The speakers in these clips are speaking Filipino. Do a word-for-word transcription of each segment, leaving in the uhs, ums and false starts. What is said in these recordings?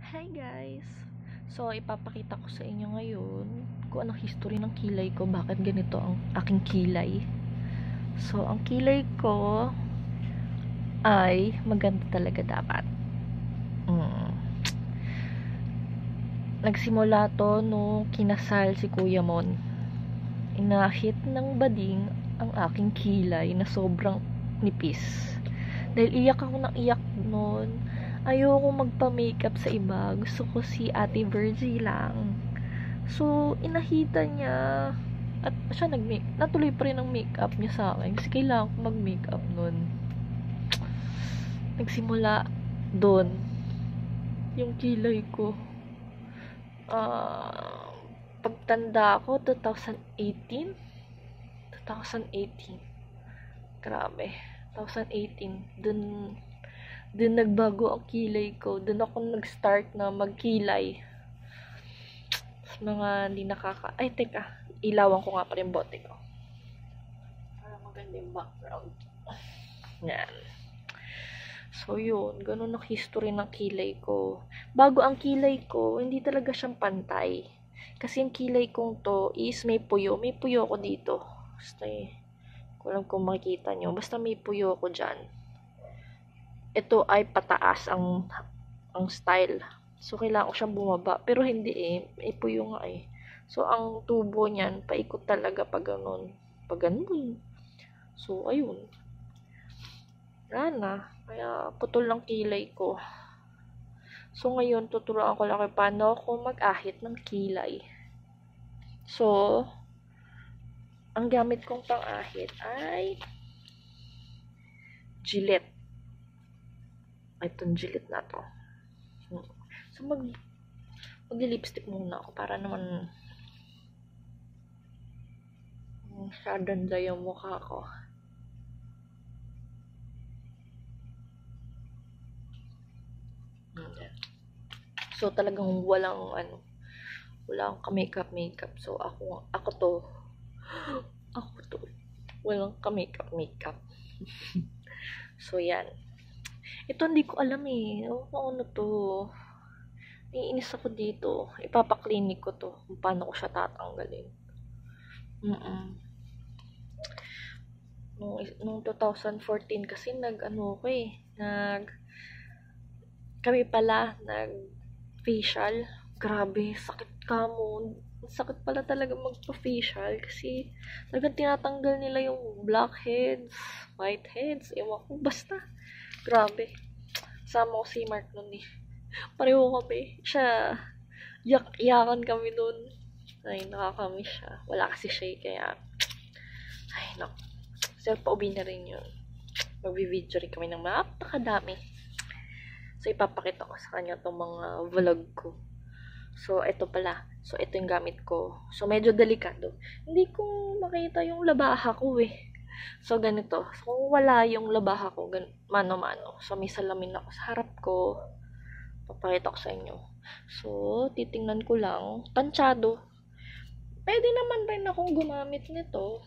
Hi guys! So, ipapakita ko sa inyo ngayon kung anong history ng kilay ko, bakit ganito ang aking kilay. So, ang kilay ko ay maganda talaga dapat. Mm. Nagsimula to nung kinasal si Kuya Mon. Inahit ng bading ang aking kilay na sobrang nipis. Dahil iyak ako ng iyak noon. Ayoko magpa-makeup sa iba. Gusto ko si Ate Virgie lang. So, inahita niya. At siya nag-make. Natuloy pa rin ang makeup niya sa akin. Kasi kailangan ko mag-makeup noon. Nagsimula doon. Yung kilay ko. Uh, pagtanda ko, twenty eighteen. twenty eighteen. Grabe. twenty eighteen. Doon Doon nagbago ang kilay ko. Doon ako nag-start na magkilay. Sa mga hindi nakaka... Ay, teka. Ilawan ko nga pa rin bote ko. Para maganda yung background. Yan. So, yun. Ganun ang history ng kilay ko. Bago ang kilay ko, hindi talaga siyang pantay. Kasi yung kilay kong to is may puyo. May puyo ko dito. Basta eh. Kung alam kung makikita nyo. Basta may puyo ko dyan. Ito ay pataas ang ang style. So, kailangan ko siyang bumaba. Pero hindi eh. May puyo nga eh. So, ang tubo niyan, paikot talaga pag ganun. Pag ganun. So, ayun. Rana. Kaya, putol ng kilay ko. So, ngayon, tuturuan ko lang kayo paano ako mag-ahit ng kilay. So, ang gamit kong pang-ahit ay Gillette. Itong Gillette na to. So, mag mag-lipstick muna ako para naman masyadanda yung mukha ko. So, talagang walang ano, walang ka-makeup makeup. So, ako, ako to, ako to, walang ka-makeup makeup. So, yan. Ito hindi ko alam eh. O, ano to? Naiinis ako dito. Ipapaklinik ko to. Kung paano ko siya tatanggalin. Mm-mm. Nung, nung twenty fourteen kasi nag ano ko eh. Nag kami pala nag facial. Grabe, sakit ka mo. Sakit pala talaga magpa-facial kasi talagang tinatanggal nila yung blackheads, whiteheads, ewan ko. Basta, grabe. Sama ko si Mark nun eh. Pareho kami. Siya, yak-yakan kami nun. Ay, nakakamiss siya. Wala kasi siya eh, kaya, ay, naku. So, pauwi na rin yun. Magbi-video rin kami ng napakadami. So, ipapakita ko sa kanya itong mga vlog ko. So, ito pala. So, ito yung gamit ko. So, medyo delikado. Hindi ko makita yung labaha ko eh. So, ganito. So, kung wala yung labaha ko, mano-mano. So, may salamin ako sa harap ko. Papakita ko sa inyo. So, titingnan ko lang. Tansyado. Pwede naman rin akong gumamit nito.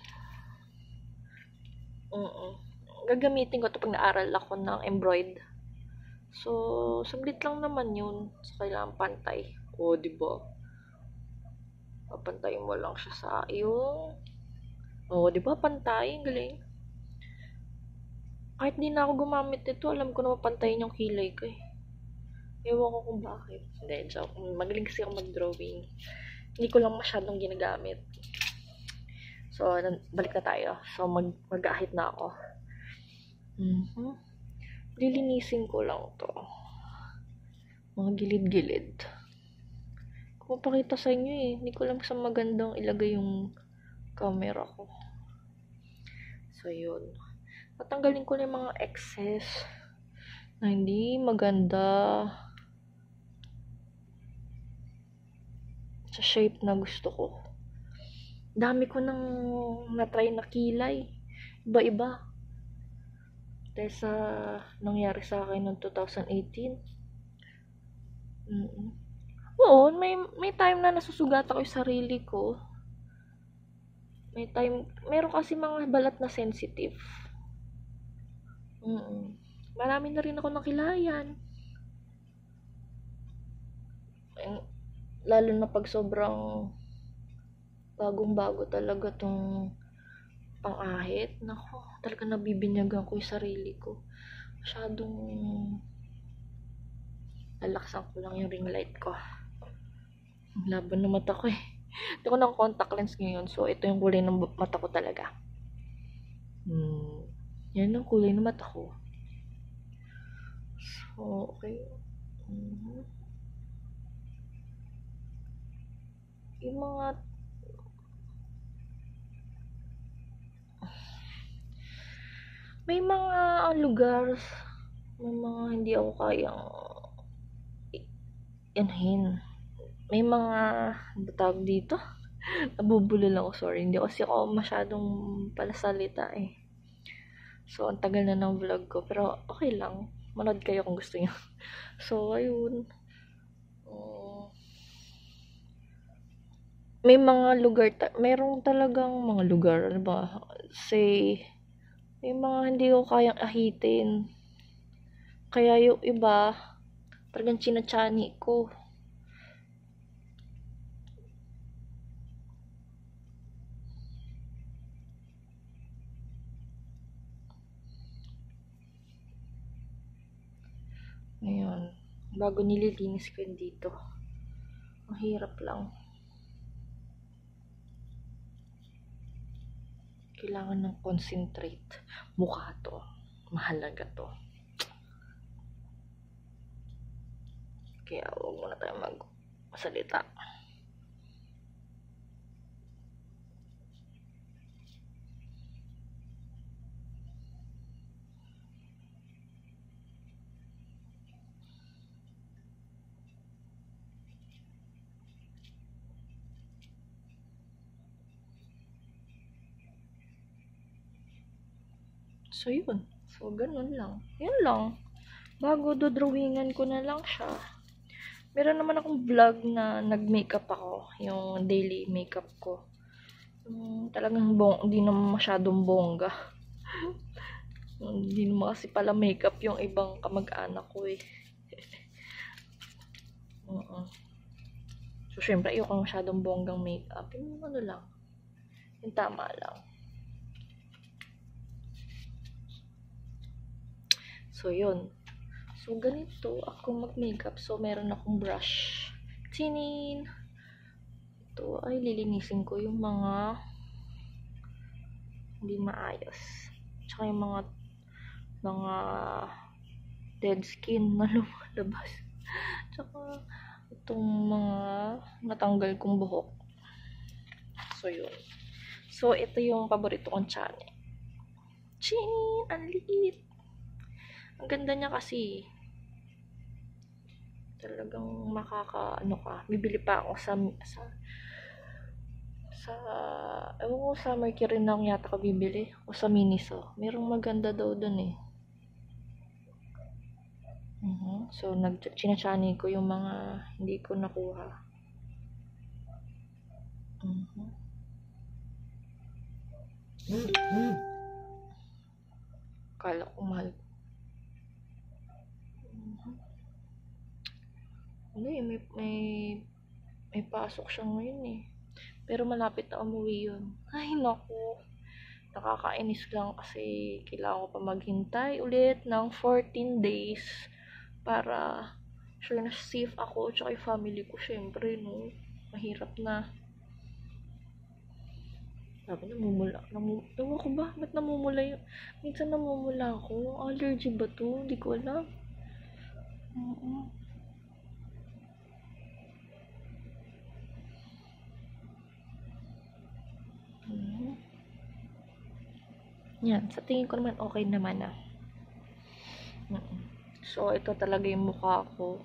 Uh-uh. Gagamitin ko ito pag naaral ako ng embroid. So, saglit lang naman yun. So, kailangan pantay. O, diba? Papantayin mo lang siya sa yung... O, diba? Pantay. Galing. Kahit di na ako gumamit nito, alam ko na mapantayin yung kilay ko eh. Ewan ko kung bakit. Hindi, joke. Magaling kasi ako mag-drawing. Hindi ko lang masyadong ginagamit. So, balik na tayo. So, mag mag-ahit na ako. Mm-hmm. Lilinisin ko lang to. Mga gilid-gilid. Kung mapakita sa inyo eh. Hindi ko lang sa magandang ilagay yung camera ko. So, yun. Tatanggalin ko na yung mga excess na hindi maganda sa shape na gusto ko. Dami ko nang na-try na kilay. Iba-iba. Dahil sa nangyari sa akin noong twenty eighteen. Mm-mm. Oo, may, may time na nasusugatan ko yung sarili ko. May time, meron kasi mga balat na sensitive. Mm-mm. Marami na rin ako nakilayan. Eh, lalo na pag sobrang bagong-bago talaga tong pang-ahit. Nako, talaga nabibinyagan ko yung sarili ko. Masyadong lalaksan ko lang yung ring light ko. Ang laban ng mata ko eh. Ito ko ng contact lens ngayon. So, ito yung kulay ng mata ko talaga. Hmm. Yan ang kulay ng mata ko. So, okay. Mm-hmm. Yung mga may mga lugar, may mga hindi ako kayang yanhin. May mga ano tawag dito? Nabubulol ako, sorry. Hindi kasi ako masyadong palasalita eh. So, ang tagal na ng vlog ko. Pero, okay lang. Manood kayo kung gusto niyo. So, ayun. Uh, may mga lugar, ta- mayroong talagang mga lugar, ano ba? Say, may mga hindi ko kayang ahitin. Kaya yung iba, talagang chinachani ko. Ngayon, bago nililinis ko yun dito. Ang hirap lang. Kailangan ng concentrate. Mukha to. Mahalaga to. Kaya huwag muna tayo magsalita. So, yun. So, ganun lang. Yun lang. Bago dodrawingan ko na lang siya. Meron naman akong vlog na nag-makeup ako. Yung daily makeup ko. Um, talagang bong, hindi naman masyadong bongga. Hindi naman kasi pala makeup yung ibang kamag-anak ko eh. uh-uh. So, syempre, ayoko masyadong bonggang makeup. Yung ano lang. Yung tama lang. So, yun. So, ganito ako mag-makeup. So, meron akong brush. Tinin. Ito ay lilinisin ko yung mga hindi maayos. Tsaka yung mga mga dead skin na lumalabas. Tsaka itong mga natanggal kong buhok. So, yun. So, ito yung paborito kong channel. Tinin! Ang liit! Ang ganda niya kasi. Talagang makaka, ano ka, bibili pa ako sa, sa, sa, ewan ko sa Mercury lang yata ka bibili. O sa Miniso. Merong maganda daw dun eh. Uh-huh. So, nag-chinachani ko yung mga hindi ko nakuha. Uh-huh. Mm-hmm. Kala ko mahal. Uh-huh. Hindi, may, may, may pasok siya ngayon eh. Pero malapit na umuwi yun. Ay, naku. Nakakainis lang kasi kailangan ko pa maghintay ulit ng fourteen days para sure na safe ako tsaka yung family ko. Syempre, no? Mahirap na. Sabi, namumula. Namu Ewan ko ba? Ba't namumula yun? Minsan namumula ako. Allergy ba to? Hindi ko alam. Uh-uh. Uh-huh. Yan. Sa tingin ko naman, okay naman ah. Uh-uh. So, ito talaga yung mukha ko.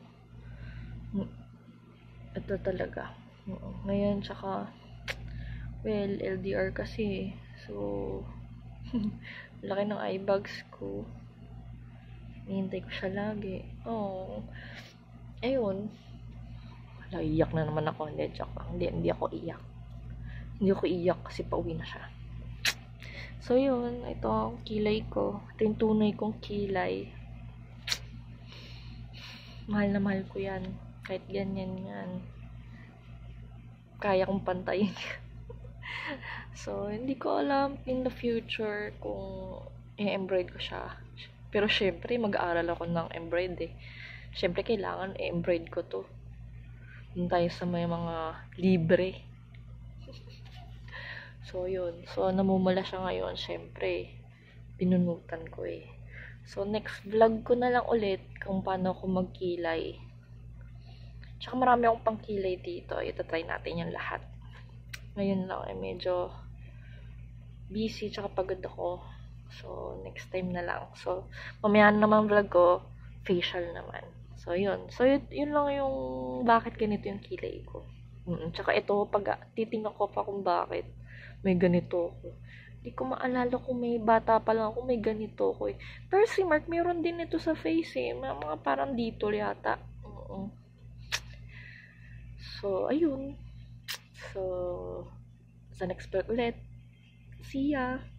Ito talaga. Uh-uh. Ngayon, tsaka well, L D R kasi. So, laki ng eye bags ko. Hinihintay ko siya lagi. Oh. Ayun. Wala, iyak na naman ako. Hindi, joke lang. Hindi, hindi ako iyak. Hindi ako iyak kasi pauwi na siya. So, yun. Ito ang kilay ko. Ito yung tunay kong kilay. Mahal na mahal ko yan. Kahit ganyan yan. Kaya kong pantayin. So, hindi ko alam in the future kung i-embroid ko siya. Pero syempre, mag-aaral ako ng embroid eh. Syempre, kailangan i-embroid ko to. Doon tayo sa may mga libre. So, yun. So, namumula siya ngayon. Syempre, pinunutan ko eh. So, next vlog ko na lang ulit kung paano ako magkilay. Tsaka marami akong pangkilay dito. Itatry natin yung lahat. Ngayon lang eh, medyo busy tsaka pagod ako. So, next time na lang. So, mamaya naman vlog ko, facial naman. So, yun. So, yun, yun lang yung bakit ganito yung kilay ko. Mm, tsaka ito, pag titingnan ko pa kung bakit may ganito ako. Hindi ko maalala kung may bata pa lang ako, may ganito ako eh. Pero si Mark, mayroon din ito sa face eh. Mga, mga parang dito yata. Uh-uh. So, ayun. So, sa next vlog ulit. See ya!